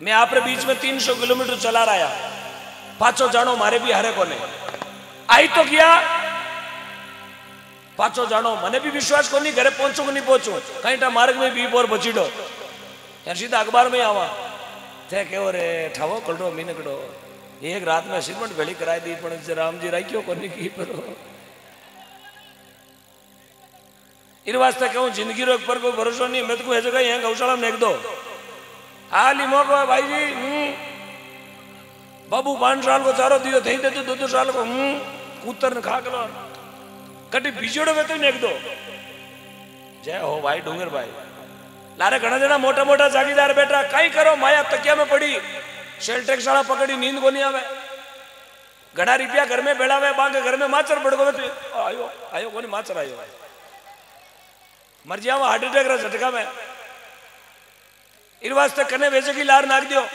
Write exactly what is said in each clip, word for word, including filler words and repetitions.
मैं आप बीच में तीन सौ किलोमीटर चला रहा पाचो जानो मारे भी हारे कोने आई तो किया पाचो जानो मने भी विश्वास को नहीं घरे पहुंचू नहीं पहुंचू कहीं टा मार्ग में भी बोर बचीडो यार सीधा अखबार में आवा थे के रे ठावो कलडो मीनकड़ो एक रात में असीमेंट भेली कराई दी पण राम जी राखियो कोनी की परो इन वास्ते कहूं जिंदगी रो पर कोई भरोसा नहीं मैं तो कोई जगह यहां गौशाला में नेक दो हाली मौको है भाई जी बाबू पांच साल को चारो दियो थई दे तो दो दो साल को हूं कूतर ने खा गलो कटी बीजोड़ो में तो नेक दो जय हो भाई डूंगर भाई लारे घना जना मोटा मोटा जागीदार बेटा कई करो माया तकिया में पड़ी सेल टैक्स वाला पकड़ी नींद को नहीं आवे घड़ा रुपया घर में बेड़ा हुए बांके घर में माचर पड़ गो आयो आयो कोनी माचर आयो मर जाओ हार्ट अटैक रा झटका में इन वास्ते कने वेचे की लार नाक दियो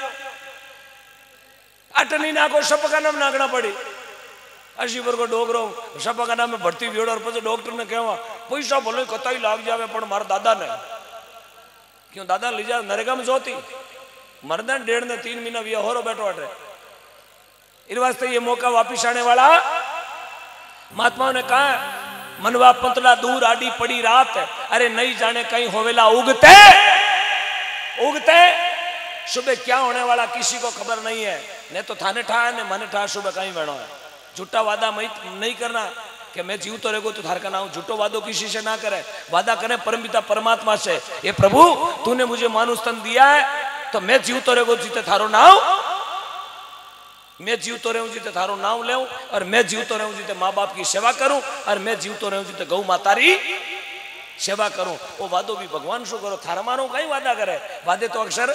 अटनी नाको सब का नाम नागना पड़ी अशी पर को डोगरो सब का नाम में भर्ती व्योड़ और પછી डॉक्टर ने कहवा पैसा भले कतई लाग जावे पण मार दादा ने क्यों दादा ले जा नरेगा में जोती मरदन डेढ़ ने तीन महीना भी होरो बैठो अटे इन वास्ते ये मौका वापिस आने वाला महात्माओं ने कहा मनवा पंतला दूर आडी पड़ी रात अरे नहीं जाने कहीं होवेला उगते उगते सुबह क्या होने वाला किसी को खबर नहीं है ने तो थाने ठा ने मने ठा सुबह कहीं बनो है झूठा वादा नहीं करना कि मैं जीव तो रहेगो तो थार का नाम झूठो वादो किसी से ना करे वादा करे परमपिता परमात्मा से ये प्रभु तूने मुझे मानुष तन दिया है तो मैं जीव तो रहेगो जीते थारो नाम मैं जीव तो रहूं जीते थारो नाम ले और मैं जीव तो रहूं जीते माँ बाप की सेवा करूं और मैं जीव तो रहूं जीते गौ मातारी सेवा करूं वो वादो भी भगवान शो करो थारा मानो कहीं वादा करे वादे तो अक्सर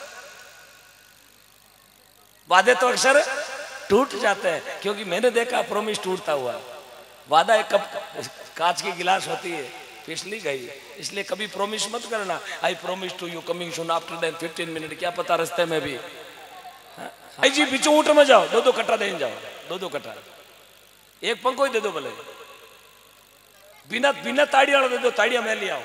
वादे तो अक्सर टूट जाते हैं क्योंकि मैंने देखा प्रोमिस टूटता हुआ वादा एक कप कांच की गिलास होती है फिसली गई इसलिए कभी प्रोमिस मत करना I promise to you coming soon after then fifteen minute क्या पता रास्ते में भी आई जी बीचों ऊँट में जाओ दो दो कट्टा देने जाओ दो दो कट्टा एक पंखो ही दे दो भले बिना बिना ताड़िया दे दो ताड़िया मैं ले आओ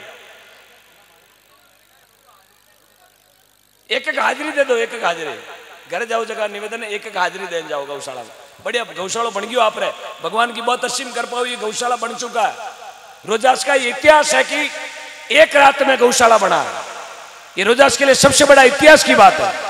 एक एक हाजिरी दे दो एक एक हाजिरी घर जाओ जगह निवेदन एक एक हाजिरी देने जाओ गौशाला में बढ़िया गौशाला बन गयो आप रे भगवान की बहुत असीम कृपा हुई गौशाला बन चुका है रोजास का इतिहास है कि एक रात में गौशाला बना ये रोजास के लिए सबसे बड़ा इतिहास की बात है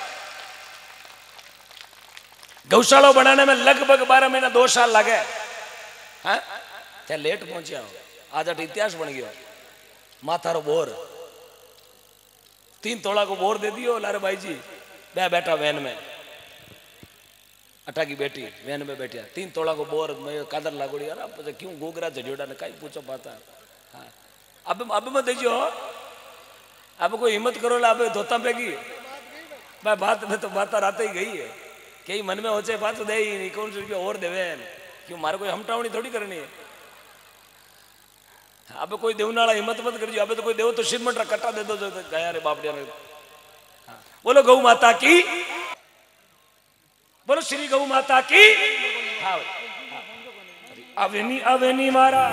गौशाला बनाने में लगभग बारह महीना दो साल लगे हैं क्या लेट पहुंचे हो आज अट इतिहास बन गया माथारो बोर तीन तोला को बोर दे दियो लारे भाई जी मैं बैठा वैन में अटा की बेटी वैन में बैठा तीन तोला को बोर मैं कादर लागोड़ी यार अब क्यों गोगरा झड़ियोड़ा ने कहीं पूछो पाता हाँ अब अब मत दीजियो अब कोई हिम्मत करो ला अब धोता पेगी मैं बात में तो बात रात ही गई है कई मन में होचे बात तो दे ही नहीं कौन सौ रुपया और देवे क्यों मारे कोई हमटावनी थोड़ी करनी है अब कोई देवनाला हिम्मत मत करियो अब तो कोई देव तो सिरमट कट्टा दे दो गया रे बापड़िया ने बोलो गौ माता की बोलो श्री गौ माता की अवेनी अवेनी मारा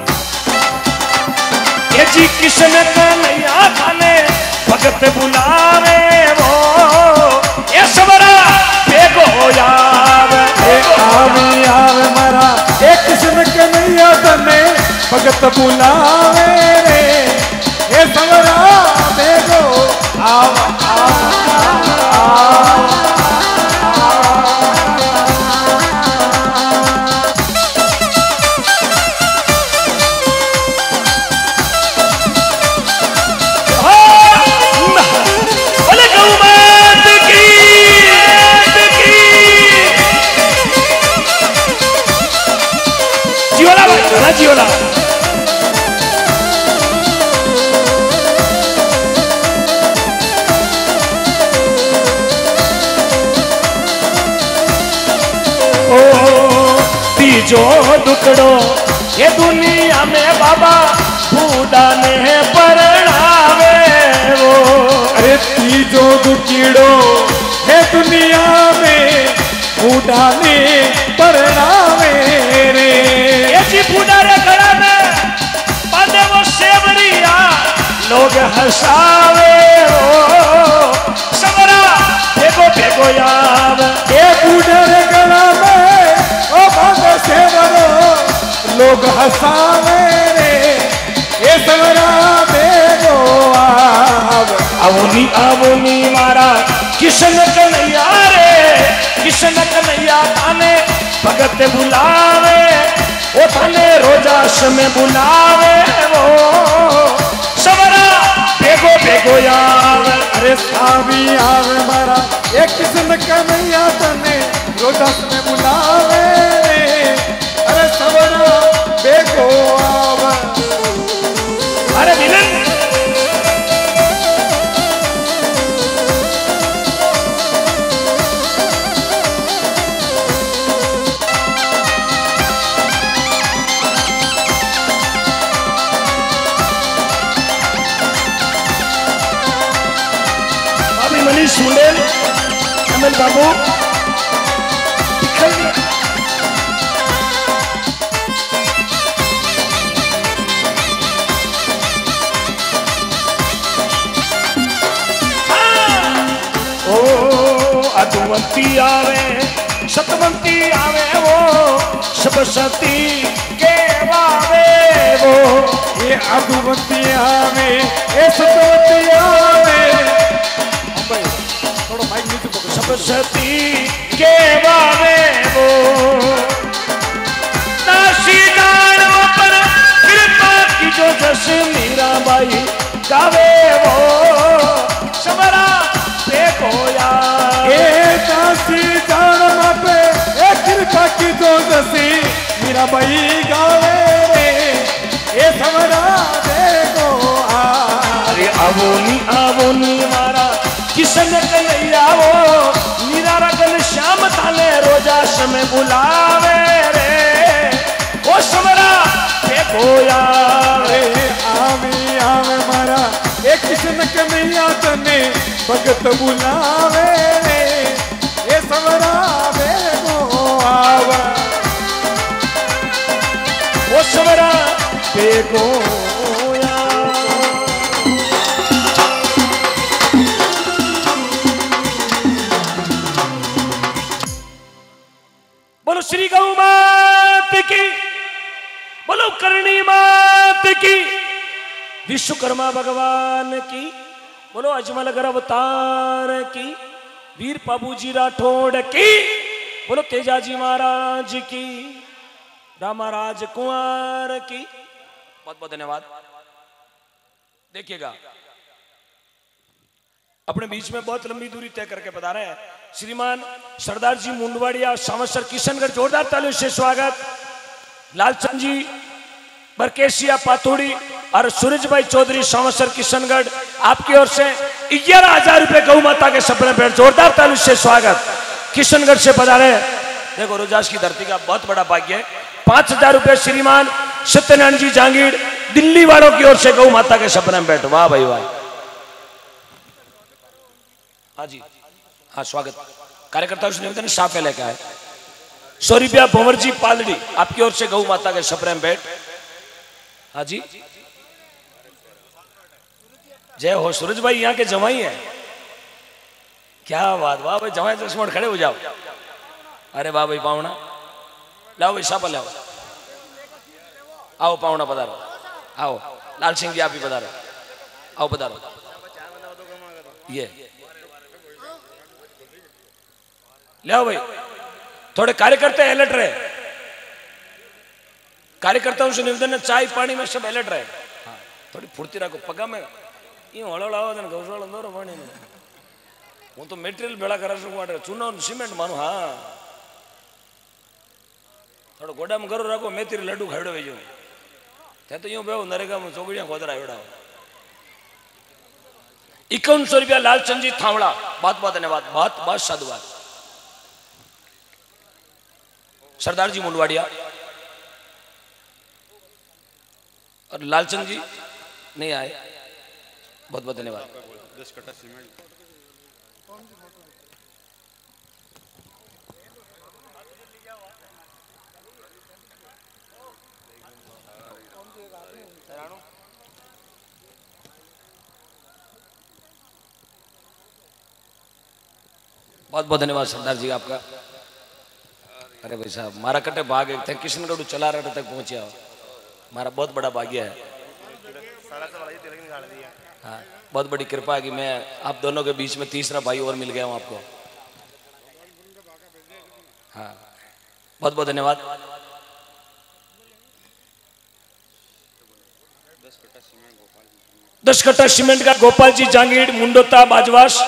ये जी किशन का नैया खाने भगत बुलावे वो ये सबरा बेगो यार आवे आवे मारा ये किशन का नैया खाने भगत बुलावे रे ये सबरा बेगो आव जियोला ओ तीजो दुकड़ो ये दुनिया में बाबा बूढ़ा ने परणावे वो अरे तीजो दुकड़ो ये दुनिया में बूढ़ा ने परणावे रे ये जी बूढ़ा रे गला में बांधे वो सेवरिया लोग हंसावे ओ सबरा देखो बेगो आवे ये बूढ़े गला में ओ बांधे सेवरो लोग हंसावे रे ये सवरा बेगो आवे। आवनी आवनी मारा किशन कन्हैया रे किशन कन्हैया थाने भगत बुलावे ओ थाने रोजाश में बुलावे वो सवरा बेगो बेगो आवे। अरे सावी आवे मारा एक किस्म कन्हैया तने रोजास में बुलावे रे अरे सवरा बेगो आवे। अरे मिलन मनीष मुंडेल एमएल बाबू ओ अधुवंती आवे सतवंती आवे वो सबसती के वावे वो ये अधुवंती आवे ये सतवंती आवे। थोड़ा माइक नीचे पकड़ो। सबसती के वावे वो नासी दान पर कृपा की जो जस मीरा बाई गावे वो समरा देखो यार ये दासी जान पे एक कृपा की जो जसी मीरा बाई गावे रे ये समरा देखो आ। अरे आवोनी आवोनी मारा किशन कन्हैया वो मीरा रगन श्याम थाने रोजाश में बुलावे रे ओ समरा देखो यार रे आवे आवे मारा एक किशन कन्हैया तने भगत बुलावे रे ये समरा बेगो आवे। ओ समरा बेगो यार। बोलो श्री गौ मात की बोलो करणी मात की विश्वकर्मा भगवान की बोलो अजमलगर अवतार की वीर बाबूजी राठौड़ की बोलो तेजाजी महाराज की रामाराज कुंवर की बहुत बहुत धन्यवाद। देखिएगा अपने बीच में बहुत लंबी दूरी तय करके बता रहे हैं श्रीमान सरदार जी मुंडवाड़िया सामसर किशनगढ़ जोरदार तालियों से स्वागत। लालचंद जी बरकेशिया पाथोड़ी और सूरज भाई चौधरी सामसर किशनगढ़ आपकी ओर से ग्यारह हजार रुपए गौ माता के सपने पेड़ जोरदार तालियों से स्वागत। किशनगढ़ से पधारे देखो रोजास की धरती का बहुत बड़ा भाग्य है। पांच हजार रुपए श्रीमान सत्यनारायण जी जांगीर दिल्ली वालों की ओर से गौ माता के सपने में बैठ। वाह भाई वाह। हाँ जी हाँ स्वागत। कार्यकर्ताओं से निवेदन साफे लेकर आए। सौ रुपया भंवर जी पालड़ी आपकी ओर से गौ माता के सपने में बैठ। हाँ जी जय हो सूरज भाई यहाँ के जवाई हैं। क्या बात वाह भाई जवाई दस खड़े हो जाओ। अरे वाह भाई पावना लाओ भाई सापा लाओ। आओ पावना पधारो आओ। लाल सिंह जी आप भी पधारो आओ पधारो। ये लाओ भाई थोड़े कार्यकर्ता अलर्ट रहे। कार्यकर्ताओं से निवेदन है चाय पानी में सब अलर्ट रहे। हाँ थोड़ी फुर्ती रखो पगा में यूं हड़ो लाओ तो घोषणा दो पानी में हूँ तो मेटेरियल भेड़ा करा सकूँ चूना सीमेंट मानो। हाँ थोड़ा गोडा में करो रखो मैं तेरे लड्डू खाड़ो भेजो थे तो यूं बेहो नरेगा में चौकड़ियां खोदरा एवड़ा। इक्यावन सौ रुपया लालचंद जी थावड़ा बहुत बहुत धन्यवाद बहुत बहुत साधुवाद। सरदार जी मुंडवाड़िया और लालचंद जी नहीं आए बहुत बहुत धन्यवाद। बहुत बहुत धन्यवाद सरदार जी आपका। अरे भाई साहब मारा कटे भाग एक थे किशनगढ़ चला रहा तक पहुंचे हो, हमारा बहुत बड़ा भाग्य है। हाँ बहुत बड़ी कृपा है कि मैं आप दोनों के बीच में तीसरा भाई और मिल गया हूँ आपको। हाँ बहुत बहुत धन्यवाद। दस कट्टा सीमेंट का गोपाल जी जांगीर मुंडोता बाजवास।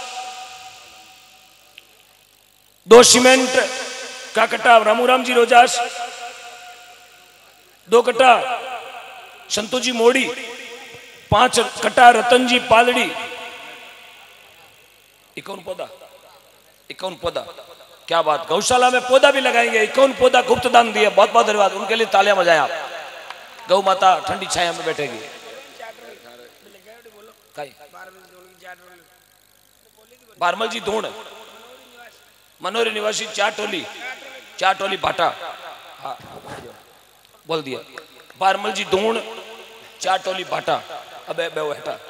दो सीमेंट का कट्टा रामूराम जी रोजास। दो कट्टा संतोष जी मोड़ी। पांच कट्टा रतन जी पालड़ी। इक्यावन पौधा इक्यावन पौधा क्या बात, गौशाला में पौधा भी लगाएंगे। इक्यावन पौधा गुप्त दान दिए, बहुत बहुत धन्यवाद, उनके लिए तालियां बजाएं आप। गौ माता ठंडी छाया में बैठेगी। बारमल जी धूण मनोरी निवासी चार टोली चार टोली भाटा। हाँ बोल दिया बारमल जी धूण चार टोली भाटा। अबे बे वो हटा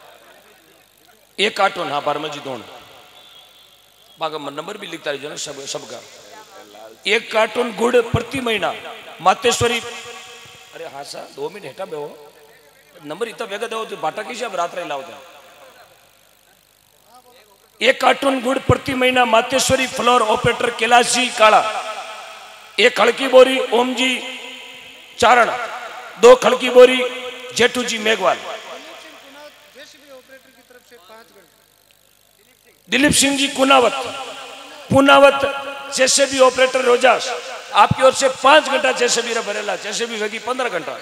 एक कार्टून। हाँ बारमल जी धूण बागा नंबर भी लिखता रहिए ना सब सबका। एक कार्टून गुड़ प्रति महीना मातेश्वरी। अरे हाँ सर दो मिनट हटा बे वो नंबर इतना बेगा दो भाटा किसी अब रात लाओ दे। एक कार्टून गुड़ प्रति महीना मातेश्वरी फ्लोर ऑपरेटर कैलाश जी काला। एक खड़की बोरी ओम जी चारण। दो खड़की बोरी जेठू जी मेघवाल। दिलीप सिंह जी कुनावत पुनावत जेसीबी ऑपरेटर रोजास आपकी ओर से पांच घंटा जेसीबी भरेला। जेसीबी वेगी पंद्रह घंटा।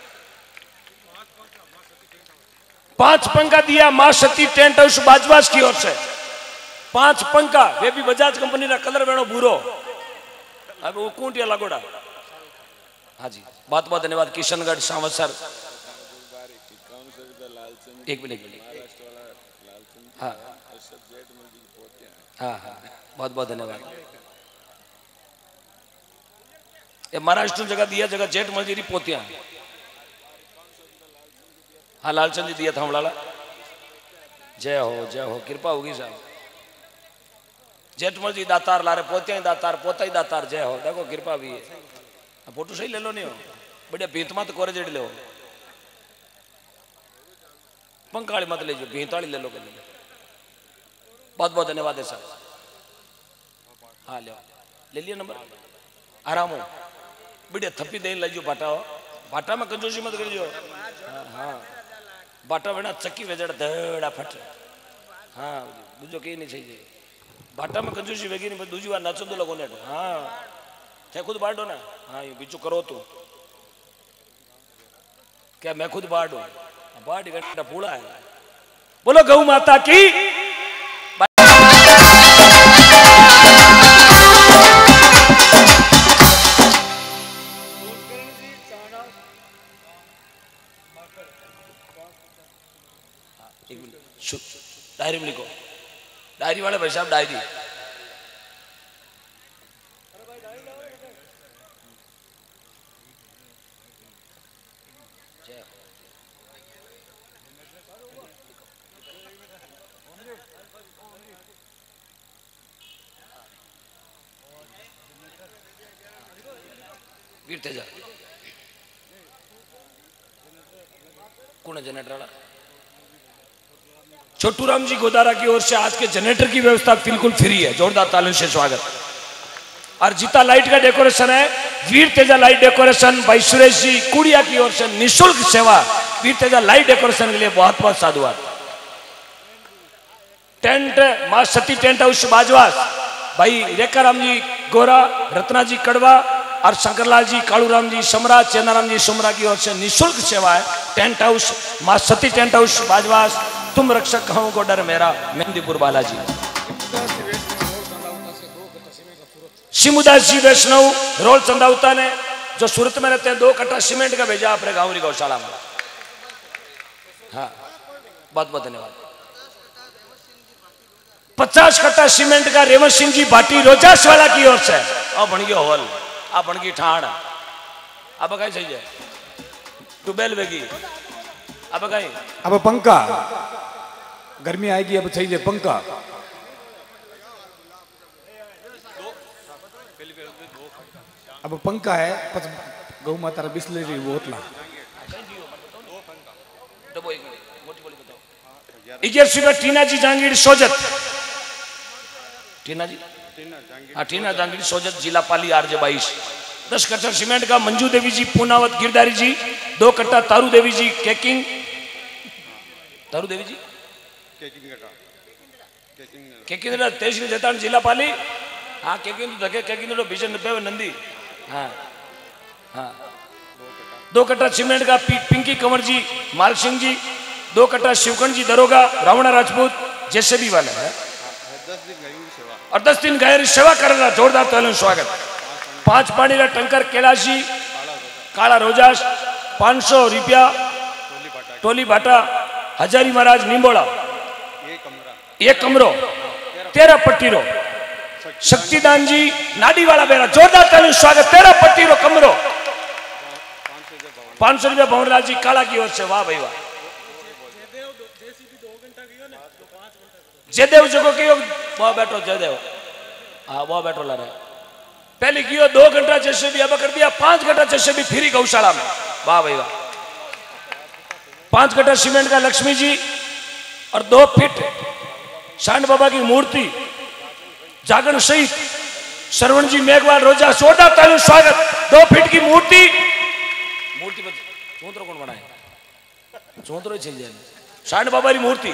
पांच पंखा दिया मां सती टेंट हाउस बाजवास की ओर से। पांच पंखा वे भी बजाज कंपनी का कलर वेणो भूरो। अब वो कूटिया लगोड़ा। हाँ जी बहुत बहुत धन्यवाद। किशनगढ़ सांवसर एक मिनट हाँ हाँ हाँ बहुत बहुत धन्यवाद। ये महाराष्ट्र जगह दिया जगह जेठ मलजीरी पोतिया। हाँ लालचंद जी दिया था हमला। जय हो जय हो कृपा होगी साहब। जेठमल जी दातार ला रहे पोतिया ही दातार पोता ही दातार। जय हो देखो कृपा भी है। फोटो सही ले लो नहीं हो बढ़िया भीतमा तो कोरे जेड ले पंखाड़ी मत ले जो भीताड़ी ले लो के लिए। बहुत बहुत धन्यवाद है सर। हाँ ले ले लिया नंबर आराम हो बढ़िया थप्पी दे लीजिए भाटा हो। भाटा में कंजूसी मत करियो। हाँ हाँ भाटा बेटा चक्की वेजड़ दड़ा फट। हाँ दूजो कहीं नहीं चाहिए। भाटा में कंजूसी वेगी नहीं दूजी बार नाचो तो लगो ने। हाँ चाहे खुद बांटो ना। हाँ ये बीचू करो तो क्या मैं खुद बांटू बाट घंटा पूरा है। बोलो गौ माता की। डायरी में लिखो डायरी वाले भाई साहब डायरी। वीर तेजा कौन है जनरेटर वाला? छोटू राम जी गोदारा की ओर से आज के जनरेटर की व्यवस्था बिल्कुल फ्री है। जोरदार तालियों से स्वागत। और जीता लाइट का डेकोरेशन है वीर तेजा लाइट डेकोरेशन भाई सुरेश जी कुड़िया की ओर से निःशुल्क सेवा। वीर तेजा लाइट डेकोरेशन के लिए बहुत बहुत साधुवाद। टेंट मां सती टेंट हाउस बाजवास भाई रेखा राम जी गोरा रत्ना जी कड़वा और शंकरलाल जी कालूराम जी समरा चेनाराम जी सुमरा की ओर से निःशुल्क सेवा है। टेंट हाउस मां सती टेंट हाउस बाजवास। तुम रक्षक कहूं को डर मेरा मेहंदीपुर बालाजी। शिमुदास जी वैष्णव रोल चंदावता ने जो सूरत में रहते हैं दो कट्टा सीमेंट का भेजा अपने गांव गौशाला में। हाँ बहुत बहुत धन्यवाद। पचास कट्टा सीमेंट का रेवंत सिंह जी भाटी रोजास वाला की ओर से। अब बन गया हॉल अब बन गई ठाण। अब कहीं सही है ट्यूबवेल बेगी। अब कहीं अब पंखा गर्मी आएगी अब चाहिए पंखा। अब पंखा है पच गौ माता बिस्लेरी बोतला इक्यासी में टीना जी जांगीर सोजत टीना जी हाँ टीना जांगीर सोजत जिला पाली आरजे बाईस दस कट्टा सीमेंट का मंजू देवी जी पूनावत गिरधारी जी दो कट्टा तारू देवी जी केकिंग तारू देवी जी केकिंग तहसील जैतान जिला पाली हाँ केकिंग तो धके केकिंग तो भीषण नब्बे नंदी हाँ हाँ दो कट्टा सीमेंट का पि, पिंकी कंवर जी माल सिंह जी दो कट्टा शिवकंठ जी दरोगा रावणा राजपूत जेसीबी वाला है और दस दिन गैर सेवा कर रहा जोरदार तालियों स्वागत पांच पानी का टंकर कैलाश जी काला रोजास पांच सौ रुपया टोली भाटा हजारी महाराज निम्बोड़ा एक कमरो तेरह पट्टीरो शक्तिदान जी नाडी वाला बेरा जोरदार तालियों स्वागत तेरह पट्टीरो कमरो पांच सौ रुपया भंवरलाल जी काला की ओर से वाह भाई वाह जयदेव जगो की वह बैठो जयदेव हाँ वह बैठो ला रहे पहले कियो दो घंटा जैसे भी अब कर दिया पांच घंटा जैसे भी फ्री गौशाला में वाह भाई वाह पांच घंटा सीमेंट का लक्ष्मी जी और दो फीट सांड बाबा की मूर्ति जागरण सहित श्रवण जी मेघवाल रोजा जोरदार तालियों स्वागत दो फीट की मूर्ति मूर्ति पर चौंतरो कौन बनाए चौंतरो ही चाहिए सांड बाबा की मूर्ति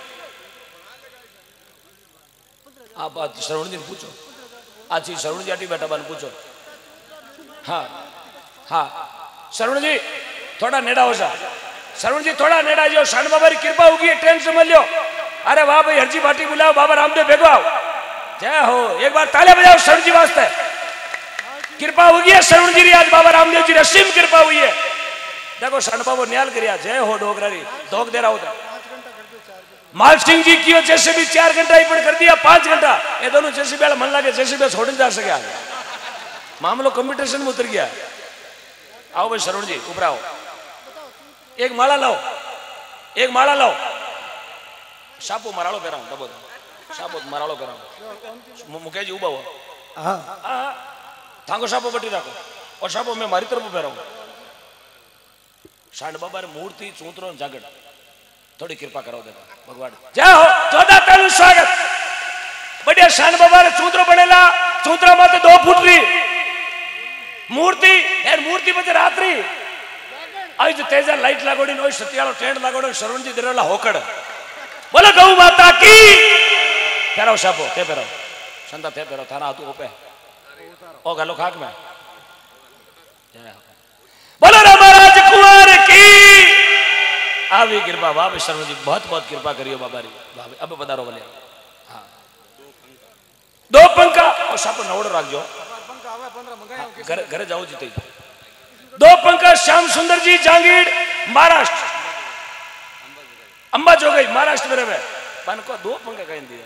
आप बात श्रवण जी पूछो आज श्रवण जी आटी बैठा बान पूछो हाँ हाँ श्रवण जी थोड़ा नेड़ा हो सा श्रवण जी थोड़ा नेड़ा जो सांड बाबा की कृपा होगी ट्रेन से मिल लो अरे वाह भाई हरजी भाटी बुलाओ बाबा रामदेव भेगो आओ जय हो एक बार तालियां बजाओ श्रवण जी वास्ते कृपा होगी है श्रवण जी आज बाबा रामदेव जी रसीम कृपा हुई है देखो सांड बाबा न्याल करिया जय हो डोगरारी धोख दे रहा होता माल सिंह जी की जैसे भी चार घंटा ही कर दिया पांच घंटा ये दोनों जैसे भी मन लगे जैसे भी छोड़ जा सके आगे मामलो कंपटीशन में उतर गया आओ भाई शरण जी ऊपर आओ एक माला लाओ एक माला लाओ सापो मरालो पेराऊं दबो सापो मरालो पेराऊं मुकेश जी उबा हो हाँ थांगो सापो बटी रखो और सापो मैं मारी तरफ पेराऊं सांड बाबा मूर्ति चूंतरो जागड़ थोड़ी कृपा करो देखो भगवान जय हो चौदह तालु स्वागत बढ़िया शान बाबा रे चूंतरो बनेला चूंतरा माते दो फुट री मूर्ति यार मूर्ति बजे रात्रि आज तेजा लाइट लागोड़ी नो सत्यालो टेंट लागोड़ो शरण जी देरला होकड़ बोलो गौ माता की पेरो सापो ते पेरो संता ते पेरो थाना तू ओपे ओ गलो खाक में जय बोलो रामराज कुमार की आवी कृपा बाबा शर्मा जी बहुत बहुत कृपा करियो बाबा री बाबा अब पधारो बोले हाँ दो पंखा और साप नवड़ रख जो घर घर जाओ जीते दो पंखा श्याम सुंदर जी जांगीर महाराष्ट्र अंबा जो गई महाराष्ट्र में रहे बन को दो पंखा कहीं दिया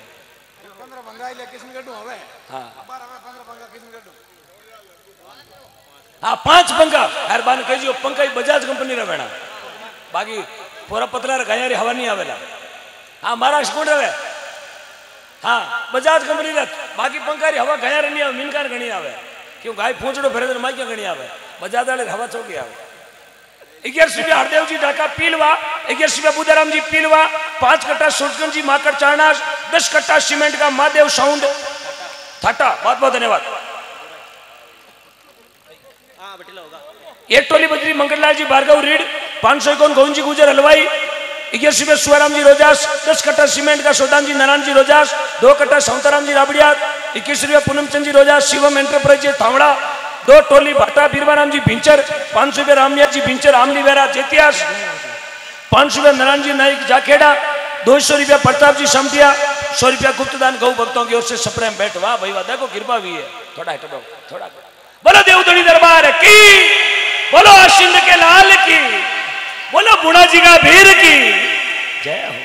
हाँ पांच पंखा हर बान कही जो पंखा बजाज कंपनी रे बेना बाकी पूरा पतला गाया हवा नहीं आवेला हाँ महाराष्ट्र कौन रहे हाँ बजाज कंपनी रह बाकी पंखारी हवा गाया नहीं आवे मिनकार गणी आवे क्यों गाय पूछड़ो फिर तो माइक्या गणी आवे बजाज वाले हवा चौकी आवे ग्यारह रुपया हरदेव जी ढाका पीलवा ग्यारह रुपया बुदाराम जी पीलवा पांच कट्टा सुटकन जी माकड़ चारनाश दस कट्टा सीमेंट का महादेव साउंड थाटा बहुत बहुत धन्यवाद एक टोली बजरी मंगललाल जी भार्गव रीड पांच सौ इक्यावन गोविंद जी गुजर हलवाई ग्यारह रुपये सुआराम जी रोजास दस कट्टा सीमेंट का सोदान जी नारायण जी रोजास दो कट्टा सौताराम जी राबड़िया इक्कीस रुपये पूनमचंद जी रोजास शिवम एंटरप्राइज जी थावड़ा दो टोली भाटा बीरबाराम जी भिंचर पांच सौ रुपये रामनिया जी भिंचर आमली वेरा जेतियास पांच सौ रुपये नारायण जी नाइक जाखेड़ा दो सौ रुपया प्रताप जी समटिया सौ रुपया गुप्तदान गौ भक्तों की ओर से सप्रेम बैठ वाह भाई वाह देखो कृपा भी है थोड़ा हटो थोड़ा बोलो देवधनी दरबार की बोलो आशिंद के लाल की बोलो बुढ़ा जी का भीर की जय हो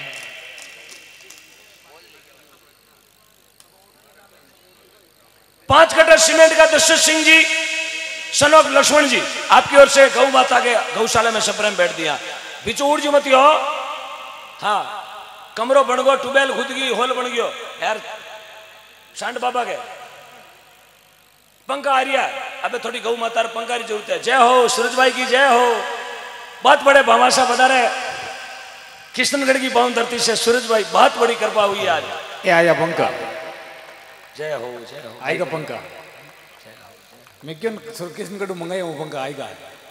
पांच कट्टा सीमेंट का दशरथ सिंह जी सनोक लक्ष्मण जी आपकी ओर से गौ माता के गौशाला में सप्रेम बैठ दिया बिचू उड़ जी मत हो हाँ कमरो बन गो ट्यूबवेल खुद गई होल बन गयो यार सांड बाबा के पंखा आ रहा है, अबे थोड़ी गौ माता पंखा की जरूरत है। जय हो सूरज भाई की जय हो। बहुत बड़े भामाशा बता रहे किशनगढ़ की पावन धरती से सूरज भाई, बहुत बड़ी कृपा हुई है आज। ये आया पंखा, जय हो जय हो। आएगा पंखा। मैं क्यों किशनगढ़ मंगाया वो पंखा आएगा।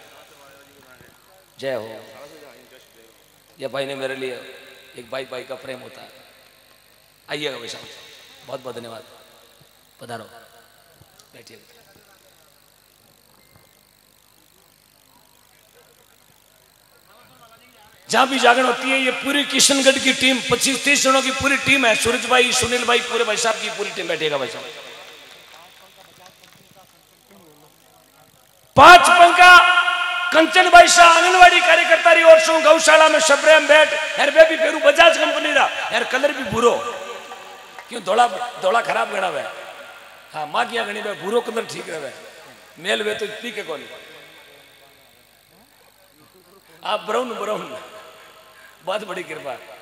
जय हो। ये भाई ने मेरे लिए एक भाई भाई का प्रेम होता है। आइएगा भाई साहब, बहुत बहुत धन्यवाद। पधारो, बैठिए। जहां भी जागरण होती है, ये पूरी किशनगढ़ की टीम, पच्चीस तीस जनों की पूरी टीम है। सूरज भाई, सुनील भाई, पूरे भाई साहब की पूरी टीम बैठेगा भाई साहब। पांच पंखा कंचन भाई शाह आंगनवाड़ी कार्यकर्ता री और सो गौशाला में सप्रेम बैठ यार बेबी फेरू बजाज कंपनी रा यार कलर भी भूरो क्यों धोला धोला खराब गणा वे। हाँ माँ किया गणी वे भूरो कलर ठीक रहे मेल वे तो ठीक है कौन आप ब्राउन ब्राउन बहुत बड़ी कृपा।